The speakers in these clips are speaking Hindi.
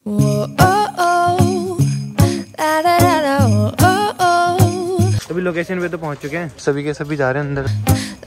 अभी लोकेशन पे तो पहुंच चुके हैं, सभी के सभी जा रहे हैं अंदर।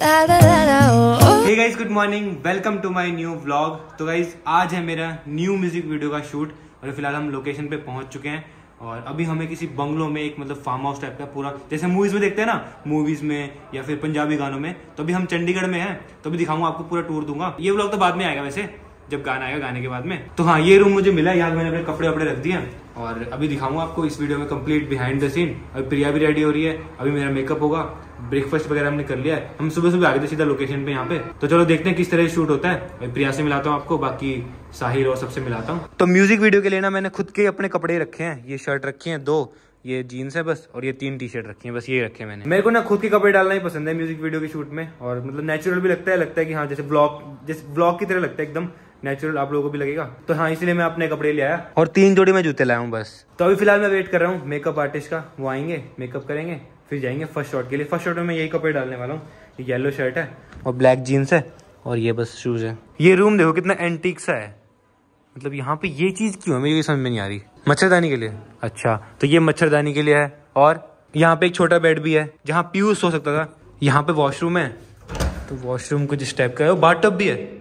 Hey guys, good morning, welcome to my new vlog. तो गाइस आज है मेरा न्यू म्यूजिक वीडियो का शूट और फिलहाल हम लोकेशन पे पहुंच चुके हैं और अभी हमें किसी बंगलो में एक मतलब फार्म हाउस टाइप का पूरा जैसे मूवीज में देखते हैं ना, मूवीज में या फिर पंजाबी गानों में, तो अभी हम चंडीगढ़ में हैं। तो अभी दिखाऊंगा आपको, पूरा टूर दूंगा। ये व्लॉग तो बाद में आएगा वैसे, जब गाना आएगा, गाने के बाद में। तो हाँ, ये रूम मुझे मिला, यहाँ मैंने अपने कपड़े वपड़े रख दिए और अभी दिखाऊंगा आपको इस वीडियो में कंप्लीट बिहाइंड द सीन। अभी प्रिया भी रेडी हो रही है, अभी मेरा मेकअप होगा, ब्रेकफास्ट वगैरह हमने कर लिया है। हम सुबह सुबह आ गए थे सीधा लोकेशन पे यहाँ पे। तो चलो देखते हैं किस तरह शूट होता है। प्रिया से मिलाता हूँ आपको, बाकी साहिल और सबसे मिलाता हूँ। तो म्यूजिक वीडियो के लिए ना मैंने खुद के अपने कपड़े रखे हैं। ये शर्ट रखी है 2, ये जीन्स है बस, और ये 3 टी शर्ट रखी है बस, ये रखे मैंने। मेरे को ना खुद के कपड़े डालना ही पसंद है म्यूजिक वीडियो के शूट में, और मतलब नेचुरल भी लगता है कि हाँ जैसे ब्लॉग की तरह लगता है, एकदम नेचुरल आप लोगों को भी लगेगा। तो हाँ, इसलिए मैं अपने कपड़े ले आया और 3 जोड़ी में जूते लाया हूँ बस। तो अभी फिलहाल मैं वेट कर रहा हूँ मेकअप आर्टिस्ट का, वो आएंगे, मेकअप करेंगे, फिर जाएंगे फर्स्ट शॉट के लिए। फर्स्ट शॉट में मैं यही कपड़े डालने वाला हूँ। ये येलो शर्ट है और ब्लैक जीन्स है और ये बस शूज है। ये रूम देखो कितना एंटीक सा है, मतलब यहाँ पे ये चीज क्यों है मेरी समझ में नहीं आ रही। मच्छरदानी के लिए, अच्छा तो ये मच्छरदानी के लिए है। और यहाँ पे एक छोटा बेड भी है जहाँ पीयूष सो सकता था। यहाँ पे वॉशरूम है, तो वॉशरूम कुछ इस टाइप का है, बाथटब भी है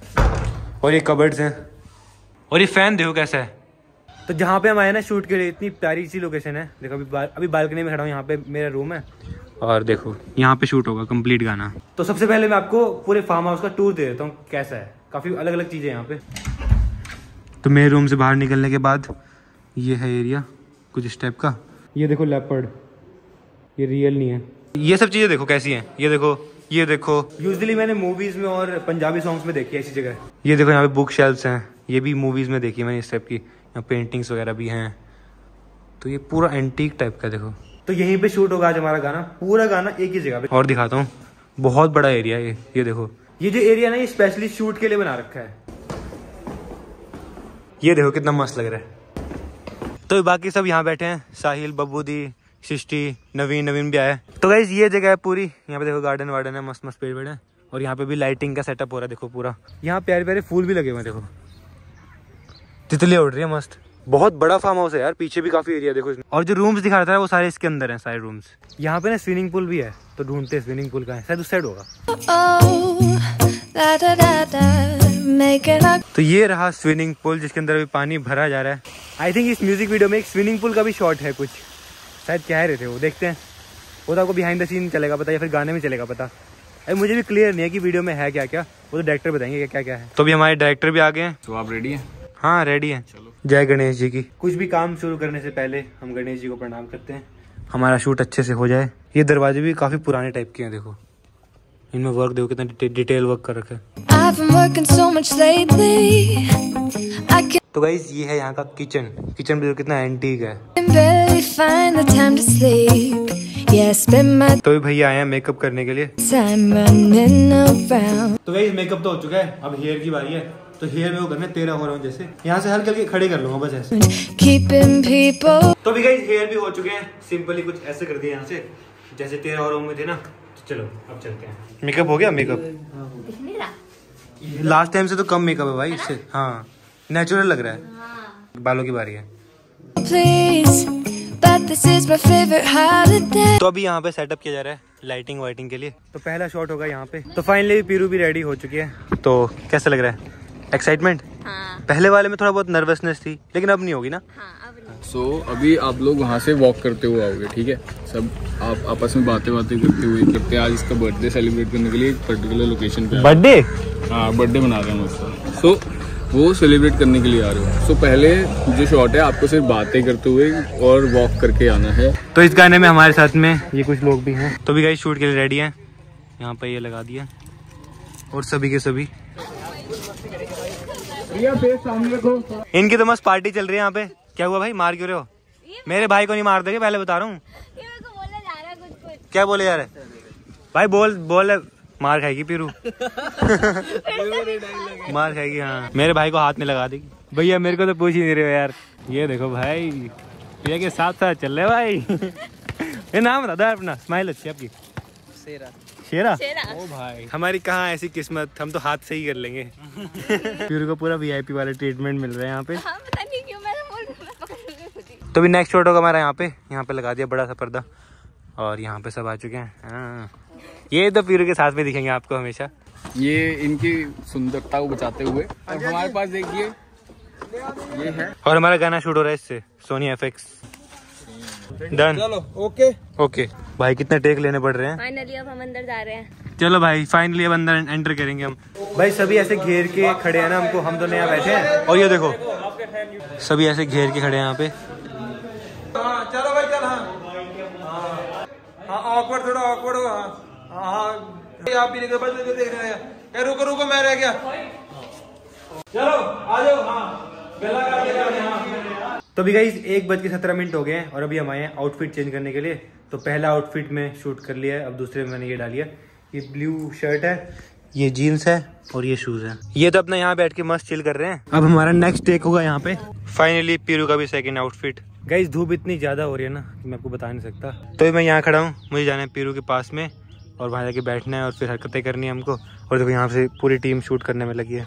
और ये कबर्ड्स हैं और ये फैन देखो कैसा है। तो जहाँ पे हम आए ना शूट के लिए, इतनी प्यारी सी लोकेशन है। देखो अभी बालकनी में खड़ा हूँ, यहाँ पे मेरा रूम है और देखो यहाँ पे शूट होगा कंप्लीट गाना। तो सबसे पहले मैं आपको पूरे फार्म हाउस का टूर दे देता हूँ कैसा है। काफी अलग अलग चीजें यहाँ पे। तो मेरे रूम से बाहर निकलने के बाद ये है एरिया कुछ इस टाइप का। ये देखो लेपर्ड, ये रियल नहीं है। ये सब चीजें देखो कैसी हैं, ये देखो यूजुअली मैंने मूवीज में और पंजाबी सॉन्ग्स में देखी है ऐसी जगह। ये देखो यहाँ पे बुक शेल्फ्स हैं, ये भी मूवीज में देखी है मैंने इस टाइप की। यहाँ पेंटिंग्स वगैरह भी हैं। तो ये पूरा एंटीक टाइप का देखो। तो यहीं पे शूट होगा आज हमारा गाना, पूरा गाना एक ही जगह पे। और दिखाता हूँ, बहुत बड़ा एरिया है ये देखो। ये जो एरिया ना, ये स्पेशली शूट के लिए बना रखा है। ये देखो कितना मस्त लग रहा है। तो बाकी सब यहाँ बैठे हैं, साहिल, बब्बू दी, सृष्टि, नवीन भी आया है। तो गाइस ये जगह है पूरी। यहाँ पे देखो गार्डन वार्डन है, मस्त मस्त पेड़ वेड़ है और यहाँ पे भी लाइटिंग का सेटअप हो रहा है। देखो पूरा यहाँ प्यारे प्यारे फूल भी लगे हुए हैं। देखो तितलियां उड़ रही है मस्त। बहुत बड़ा फार्म हाउस है यार, पीछे भी काफी एरिया देखो इसमें। और जो रूम्स दिखा रहा था वो सारे इसके अंदर हैं, सारे रूम्स। यहाँ पे ना स्विमिंग पूल भी है, तो ढूंढते हैं स्विमिंग पूल का है, शायद उस साइड होगा। तो ये रहा स्विमिंग पूल जिसके अंदर अभी पानी भरा जा रहा है। आई थिंक इस म्यूजिक वीडियो में एक स्विमिंग पूल का भी शॉट है कुछ, शायद कह रहे थे वो, देखते हैं। वो तो आपको बिहाइंड द सीन चलेगा पता, या फिर गाने में चलेगा पता। अरे मुझे भी क्लियर नहीं है कि वीडियो में है क्या क्या, वो तो डायरेक्टर बताएंगे क्या क्या है। तो अभी हमारे डायरेक्टर भी आ गए हैं। तो आप रेडी हैं? हाँ रेडी है। चलो, जय गणेश जी की। कुछ भी काम शुरू करने से पहले हम गणेश जी को प्रणाम करते हैं, हमारा शूट अच्छे से हो जाए। ये दरवाजे भी काफी पुराने टाइप के हैं, देखो इनमें वर्क देखो कितना डिटेल वर्क कर रखा है। तो गाइस ये है यहाँ का किचन भी कितना एंटीक है। तो भैया आए हैं मेकअप करने के लिए। तो गाइस मेकअप तो हो चुका है, अब हेयर की बारी है। तो हेयर में वो करना 13 हो रहा हूँ जैसे, यहाँ से हल्के हल्के खड़े कर लूंगा बस ऐसे। तो भी गाइस हेयर भी हो चुके हैं, सिंपली कुछ ऐसे कर दिया यहाँ से, जैसे 13 हो रहा हूँ थे ना। तो चलो अब चलते हैं। मेकअप हो गया? मेकअप लास्ट टाइम से तो कम मेकअप है भाई इससे। हाँ नेचुरल लग रहा है। बालों की बारी है। तो अभी यहाँ पे सेटअप किया जा रहा है लाइटिंग वाइटिंग के लिए। तो पहला शॉट होगा यहाँ पे। तो फाइनली पीरू भी रेडी हो चुकी है। तो कैसा लग रहा है? एक्साइटमेंट? हाँ। पहले वाले में थोड़ा बहुत नर्वसनेस थी, लेकिन अब नहीं होगी ना। हाँ, सो अभी आप लोग वहाँ से वॉक करते हुए आओगे, ठीक है? सब आप आपस में बातें करते आज इसका बर्थडे सेलिब्रेट करने के लिए एक पर्टिकुलर लोकेशन पे। बर्थडे? हाँ बर्थडे मना रहे हैं उसका। सो वो सेलिब्रेट करने के लिए आ रहे हो। सो पहले जो शॉट है आपको सिर्फ बातें करते हुए और वॉक करके आना है। तो इस गाने में हमारे साथ में ये कुछ लोग भी हैं। तो भी गाइस शूट के लिए रेडी हैं। यहाँ पे ये लगा दिया और सभी के सभी इनकी तो मस्त पार्टी चल रही है यहाँ पे। क्या हुआ भाई, मार क्यों रहे हो? मेरे भाई को नहीं मार दोगे, पहले बता रहा हूँ। क्या बोले जा रहे भाई? बोल मार खाएगी पीरू। मार खाएगी। हाँ मेरे भाई को हाथ में लगा देगी। भैया मेरे को तो पूछ ही नहीं रहे हो यार। ये देखो भाई भैया के साथ साथ चल रहे भाई। ये नाम बता दो अपना। स्माइल अच्छी आपकी। शेरा। ओ भाई हमारी कहाँ ऐसी किस्मत, हम तो हाथ से ही कर लेंगे। पीरू को पूरा VIP वाला ट्रीटमेंट मिल रहा है यहाँ पे। हाँ, पता नहीं क्यों मैं तो भी नेक्स्ट शॉट होगा हमारा यहाँ पे लगा दिया बड़ा सा पर्दा और यहाँ पे सब आ चुके हैं। ये तो पीरू के साथ में दिखेंगे आपको हमेशा, ये इनकी सुंदरता को बचाते हुए। और हमारे पास देखिए ये है, और हमारा गाना शूट हो रहा है इससे सोनी FX। डन, चलो ओके भाई, कितने टेक लेने पड़ रहे हैं। फाइनली अब हम अंदर जा रहे हैं। चलो भाई फाइनली अब अंदर एंटर करेंगे हम। भाई सभी ऐसे घेर के खड़े हैं ना हमको, हम दोनों यहाँ बैठे हैं और ये देखो सभी ऐसे घेर के खड़े हैं यहाँ पे। चलो भाई चल। हाँ ऑकवर्ड, थोड़ा ऑकवर्ड हो। हाँ आप भी देख रहे हैं। रुको मैं रह गया। चलो आ जाओ। तो अभी गाइस 1:17 हो गए हैं और अभी हम आए हैं आउटफिट चेंज करने के लिए। तो पहला आउटफिट में शूट कर लिया है, अब दूसरे में मैंने ये डाली है। ये ब्लू शर्ट है, ये जीन्स है और ये शूज है। ये तो अपना यहाँ बैठ के मस्त चिल कर रहे हैं। अब हमारा नेक्स्ट टेक होगा यहाँ पे। फाइनली पीरू का भी सेकंड आउटफिट। गाइस धूप इतनी ज्यादा हो रही है ना कि मैं आपको बता नहीं सकता। तो मैं यहाँ खड़ा हूँ, मुझे जाना है पीरू के पास में और वहाँ जाके बैठना है और फिर हरकतें करनी है हमको। और देखो यहाँ से पूरी टीम शूट करने में लगी है।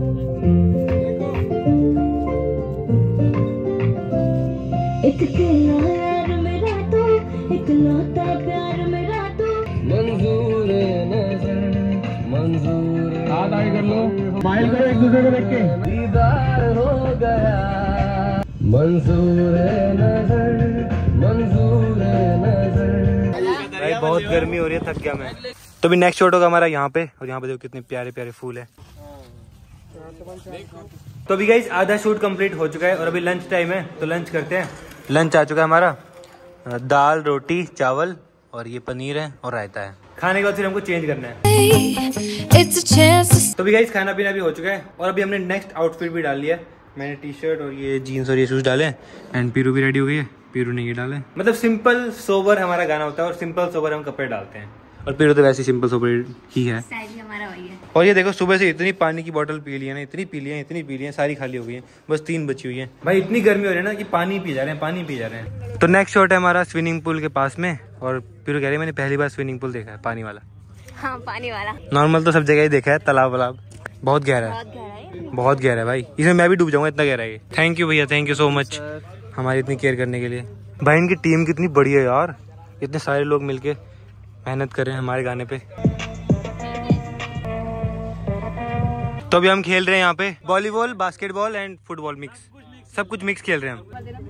कर लो, स्माइल करो एक दूसरे को देख के। दीदार हो गया, मंजूर नजर, मंजूर नजर। भाई बहुत गर्मी हो रही है, थक गया मैं। तो भी नेक्स्ट शॉट होगा हमारा यहाँ पे और यहाँ पे देखो कितने प्यारे प्यारे फूल है। तो अभी गाइस आधा शूट कंप्लीट हो चुका है और अभी लंच टाइम है, तो लंच करते हैं। लंच आ चुका है हमारा, दाल रोटी चावल और ये पनीर है और रायता है। खाने के बाद फिर हमको चेंज करना है। तो भी गाइस खाना पीना भी हो चुका है और अभी हमने नेक्स्ट आउटफिट भी डाल लिया है। मैंने टी-शर्ट और ये जीन्स और ये शूज डाले एंड पीरू भी रेडी हो गई है। पीरू ने ये डाले, मतलब सिंपल सोबर हमारा गाना होता है और सिंपल सोबर हम कपड़े डालते हैं और पीरू तो वैसे सिंपल सोबर ही है। हमारा वही है। और ये देखो सुबह से इतनी पानी की बोतल पी ली है ना, इतनी पी ली है, सारी खाली हो गई है, बस 3 बची हुई है। भाई इतनी गर्मी हो रही है ना कि पानी पी जा रहे हैं। तो नेक्स्ट शॉट है हमारा स्विमिंग पूल के पास में और पीरू कह रही है मैंने पहली बार स्विमिंग पूल देखा है, पानी वाला। हाँ पानी वाला, नॉर्मल तो सब जगह ही देखा है, तालाब वालाब। बहुत गहरा है, बहुत गहरा है भाई, इसमें मैं भी डूब जाऊंगा, इतना गहरा है। थैंक यू भैया, थैंक यू सो मच हमारी इतनी केयर करने के लिए। भाई इनकी टीम कितनी बड़ी है यार, इतने सारे लोग मिलके मेहनत कर रहे हैं हमारे गाने पे। तो अभी हम खेल रहे हैं यहाँ पे volleyball, basketball and football mix, सब कुछ मिक्स खेल रहे हैं हम।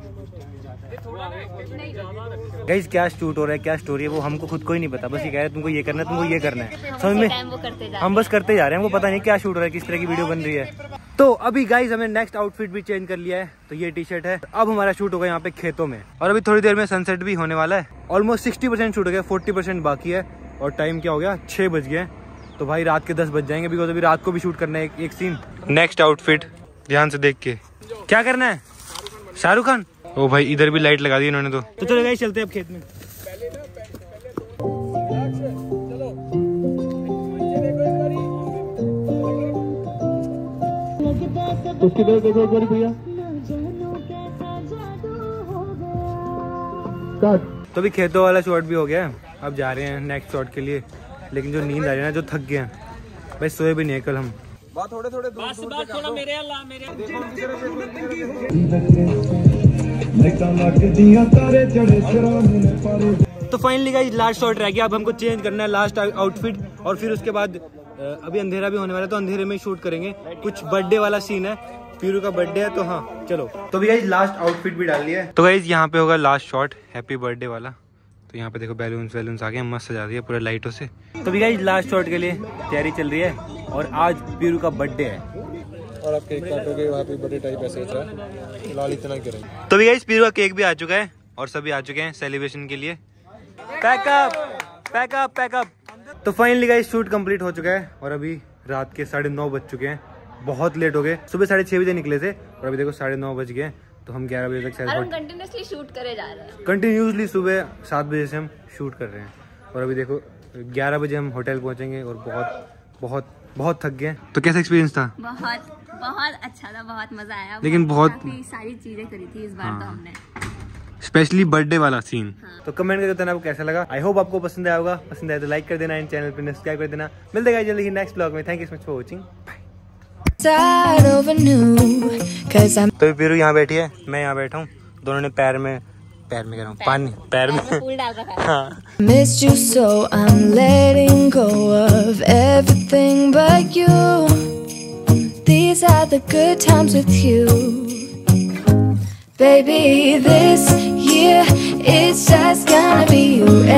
गाइस क्या शूट हो रहा है, क्या स्टोरी है वो हमको खुद को ही नहीं पता, बस ये कह रहे हैं तुमको ये करना है, तुमको ये करना है, समझ में हम बस करते जा रहे हैं। हमको पता नहीं क्या शूट हो रहा है, किस तरह की वीडियो बन रही है। तो अभी गाइस हमने नेक्स्ट आउटफिट भी चेंज कर लिया है, तो ये टी-शर्ट है। अब हमारा शूट होगा यहाँ पे खेतों में और अभी थोड़ी देर में सनसेट भी होने वाला है। ऑलमोस्ट 60% शूट हो गया, 40% बाकी है और टाइम क्या हो गया 6 बज गए। तो भाई रात के 10 बज जाएंगे बिकॉज अभी रात को भी शूट करना है एक सीन। नेक्स्ट आउटफिट ध्यान से देख के, क्या करना है शाहरुख खान। ओ भाई इधर भी लाइट लगा दी इन्होंने। तो चलो गाइस चलते हैं अब खेत में। उसकी तरफ देखो एक बार भैया। तो भी खेतों वाला शॉट भी हो गया, अब जा रहे हैं नेक्स्ट शॉट के लिए। लेकिन जो नींद आ रही है ना, जो थक गए हैं भाई, सोए भी नहीं कल हम। थोड़े थोड़ा मेरे अल्लाह मेरे तो फाइनली गाइस लास्ट शॉट रह गया, अब हमको चेंज करना है लास्ट आउटफिट और फिर उसके बाद अभी अंधेरा भी होने वाला है, तो अंधेरे में शूट करेंगे। कुछ बर्थडे वाला सीन है, पीरू का बर्थडे है, तो हाँ चलो। तो भी गाइस लास्ट आउटफिट भी डाल लिया है। तो गाइस यहाँ पे होगा लास्ट शॉट हैप्पी बर्थडे वाला। तो यहाँ पे देखो बैलून्स आ गए, मस्त सजा दिया पूरा लाइटों से। तो भी गाइस लास्ट शॉट के लिए तैयारी चल रही है और आज पीरू का बर्थडे है और आप केक काटोगे, वहाँ पे बर्थडे टाइप ऐसे होता है, फिलहाल इतना ही करेंगे। तो भी गाइस पीरू का केक भी आ चुका है और सभी आ चुके हैं सेलिब्रेशन के लिए। पैकअप। तो फाइनली गाइस शूट कंप्लीट हो चुका है और अभी रात के 9:30 बज चुके हैं, बहुत लेट हो गए। सुबह 6:30 बजे निकले थे और अभी देखो 9:30 बज गए, तो हम 11 बजे तक हम कंटिन्यूअसली शूट करे जा रहे हैं। कंटिन्यूसली सुबह 7 बजे से हम शूट कर रहे हैं और अभी देखो 11 बजे हम होटल पहुंचेंगे और बहुत थक गए। तो कैसा एक्सपीरियंस था? बहुत अच्छा था, बहुत मजा आया। लेकिन बहुत सारी चीजें करी थी इस बार। तो हमने स्पेशली बर्थडे वाला सीन। तो कमेंट करके बताना आपको कैसा लगा। आई होप आपको पसंद आया होगा, पसंद आया तो लाइक कर देना, एंड चैनल पे सब्सक्राइब कर देना। मिलते हैं जल्दी ही नेक्स्ट ब्लॉग में। Thank you so much for watching, bye. तो पीरू यहाँ बैठी है, मैं यहाँ बैठा हूँ, दोनों ने पैर में कह रहा हूँ पानी पैर में फूल डाल रखा है। हाँ Missed you so I'm letting go of everything but you. These are the good times with you. Baby, this year it's just gonna be you